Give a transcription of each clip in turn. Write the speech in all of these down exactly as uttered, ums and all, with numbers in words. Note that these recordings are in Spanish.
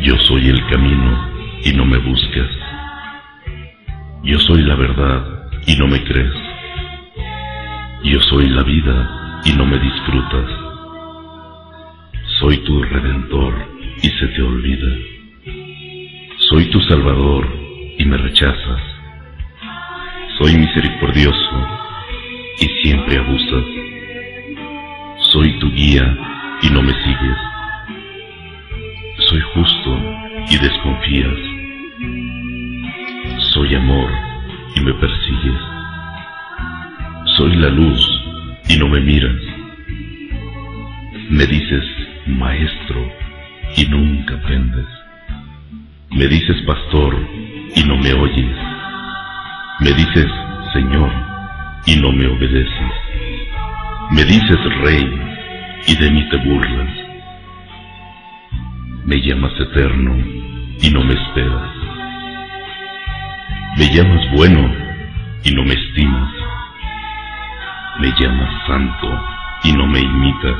Yo soy el camino y no me buscas. Yo soy la verdad y no me crees. Yo soy la vida y no me disfrutas. Soy tu redentor y se te olvida. Soy tu salvador y me rechazas. Soy misericordioso y siempre abusas. Soy tu guía y no me sigues. Soy justo y desconfías. Soy amor y me persigues. Soy la luz y no me miras. Me dices maestro y nunca aprendes. Me dices pastor y no me oyes. Me dices Señor y no me obedeces. Me dices rey y de mí te burlas. Me llamas eterno y no me esperas. Me llamas bueno y no me estimas. Me llamas santo y no me imitas.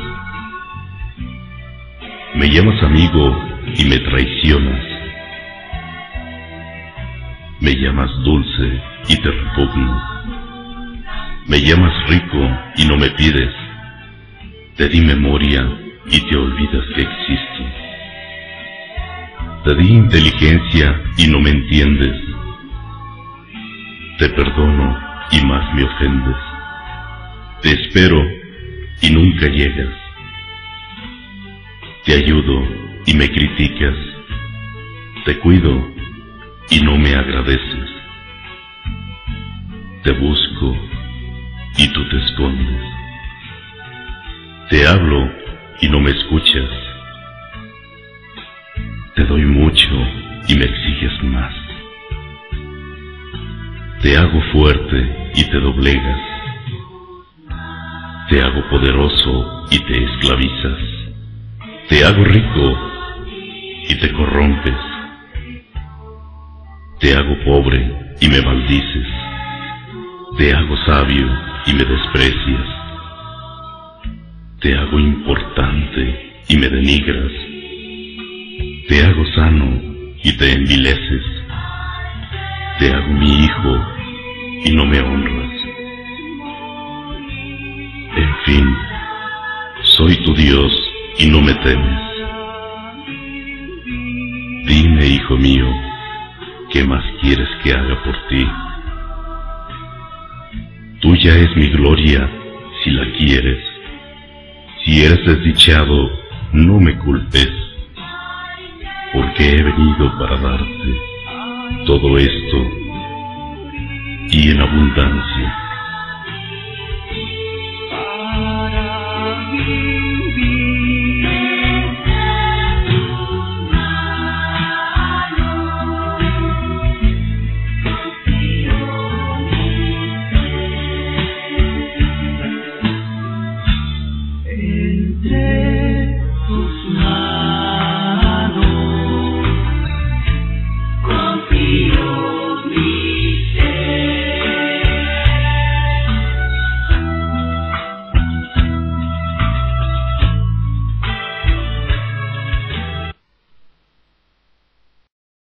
Me llamas amigo y me traicionas. Me llamas dulce y te repugno. Me llamas rico y no me pides. Te di memoria y te olvidas que existo. Te di inteligencia y no me entiendes. Te perdono y más me ofendes. Te espero y nunca llegas. Te ayudo y me criticas. Te cuido y no me agradeces. Te busco y tú te escondes. Te hablo y no me escuchas. Te doy mucho y me exiges más. Te hago fuerte y te doblegas. Te hago poderoso y te esclavizas. Te hago rico y te corrompes. Te hago pobre y me maldices. Te hago sabio y me desprecias. Te hago importante y me denigras. Te hago sano y te envileces. Te hago mi hijo y no me honras. En fin, soy tu Dios y no me temes. Dime, hijo mío, ¿qué más quieres que haga por ti? Tuya es mi gloria si la quieres. Si eres desdichado, no me culpes, porque he venido para darte todo esto y en abundancia. Para mí